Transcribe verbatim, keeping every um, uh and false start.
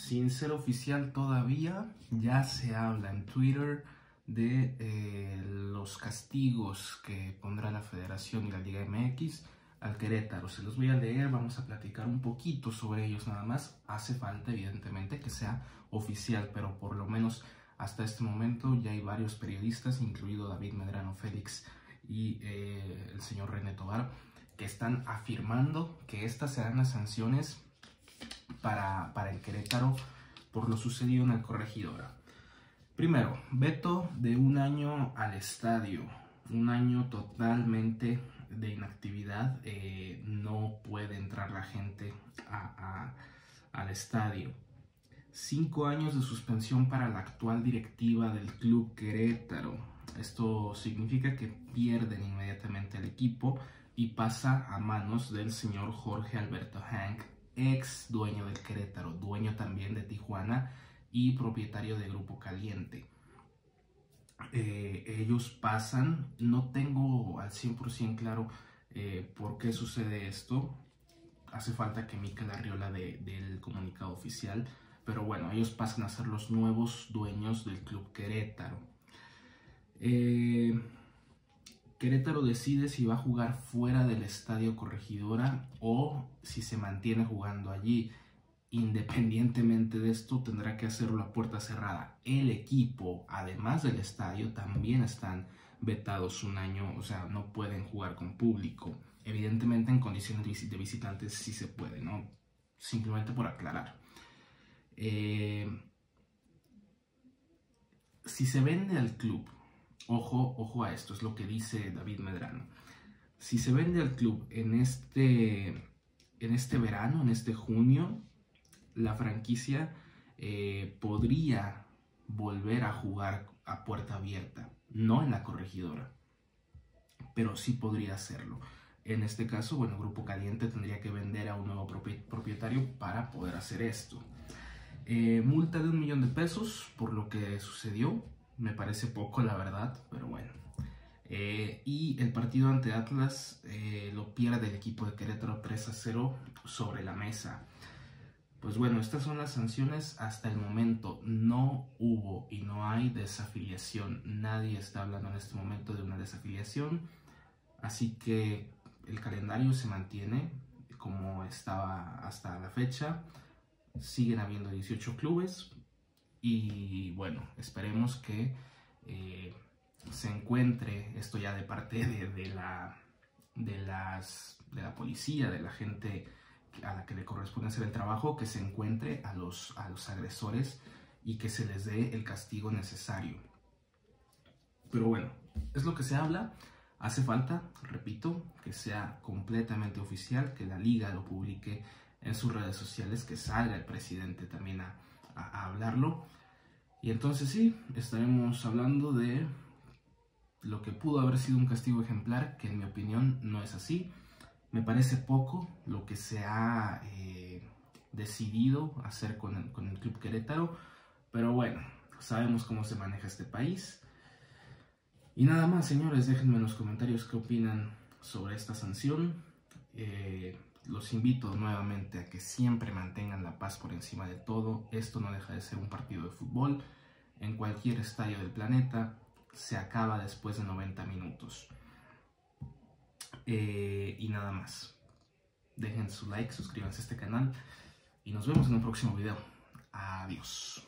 sin ser oficial todavía, ya se habla en Twitter de eh, los castigos que pondrá la Federación y la Liga M X al Querétaro. Se los voy a leer, vamos a platicar un poquito sobre ellos nada más. Hace falta evidentemente que sea oficial, pero por lo menos hasta este momento ya hay varios periodistas, incluido David Medrano Félix y eh, el señor René Tobar, que están afirmando que estas serán las sanciones para, para el Querétaro por lo sucedido en el Corregidora. Primero, veto de un año al estadio, un año totalmente de inactividad, eh, no puede entrar la gente a, a, al estadio. Cinco años de suspensión para la actual directiva del Club Querétaro. Esto significa que pierden inmediatamente el equipo y pasa a manos del señor Jorge Alberto Hank, ex dueño del Querétaro, dueño también de Tijuana y propietario de Grupo Caliente. Eh, ellos pasan, no tengo al cien por ciento claro eh, por qué sucede esto. Hace falta que Mikel Arriola de, del comunicado oficial, pero bueno, ellos pasan a ser los nuevos dueños del Club Querétaro. Eh, Querétaro decide si va a jugar fuera del Estadio Corregidora o si se mantiene jugando allí. Independientemente de esto, tendrá que hacerlo a puerta cerrada. El equipo, además del estadio, también están vetados un año, o sea, no pueden jugar con público. Evidentemente, en condiciones de visitantes sí se puede, ¿no? Simplemente por aclarar. Eh, si se vende al club, ojo, ojo a esto, es lo que dice David Medrano. Si se vende al club en este, en este verano, en este junio, la franquicia eh, podría volver a jugar a puerta abierta, no en la Corregidora, pero sí podría hacerlo. En este caso, bueno, Grupo Caliente tendría que vender a un nuevo propietario para poder hacer esto. Eh, multa de un millón de pesos por lo que sucedió, me parece poco la verdad, pero bueno. Eh, y el partido ante Atlas eh, lo pierde el equipo de Querétaro tres a cero sobre la mesa. Pues bueno, estas son las sanciones hasta el momento. No hubo y no hay desafiliación. Nadie está hablando en este momento de una desafiliación. Así que el calendario se mantiene como estaba hasta la fecha. Siguen habiendo dieciocho clubes. Y bueno, esperemos que eh, se encuentre esto ya de parte de, de, la, de, las, de la policía, de la gente a la que le corresponde hacer el trabajo, que se encuentre a los, a los agresores y que se les dé el castigo necesario. Pero bueno, es lo que se habla. Hace falta, repito, que sea completamente oficial, que la liga lo publique en sus redes sociales, que salga el presidente también a, a, a hablarlo. Y entonces sí, estaremos hablando de lo que pudo haber sido un castigo ejemplar, que en mi opinión no es así. Me parece poco lo que se ha eh, decidido hacer con el, con el Club Querétaro, pero bueno, sabemos cómo se maneja este país. Y nada más, señores, déjenme en los comentarios qué opinan sobre esta sanción. Eh, los invito nuevamente a que siempre mantengan la paz por encima de todo. Esto no deja de ser un partido de fútbol. En cualquier estadio del planeta se acaba después de noventa minutos. Eh, y nada más, dejen su like, suscríbanse a este canal y nos vemos en un próximo video. Adiós.